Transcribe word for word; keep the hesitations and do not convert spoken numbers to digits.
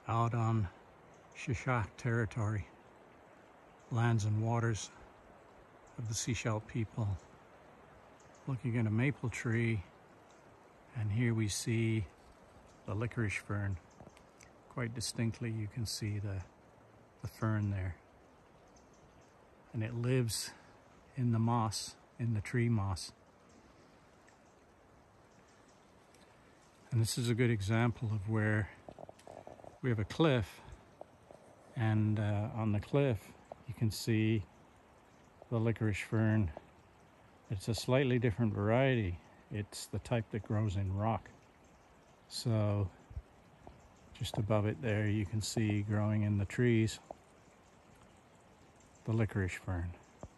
out on Shishak territory, lands and waters of the Seashell people, looking at a maple tree, and here we see the licorice fern. Quite distinctly you can see the, the fern there. And it lives in the moss, in the tree moss. And this is a good example of where we have a cliff, and uh, on the cliff you can see the licorice fern. It's a slightly different variety. It's the type that grows in rock. So just above it there you can see growing in the trees the licorice fern.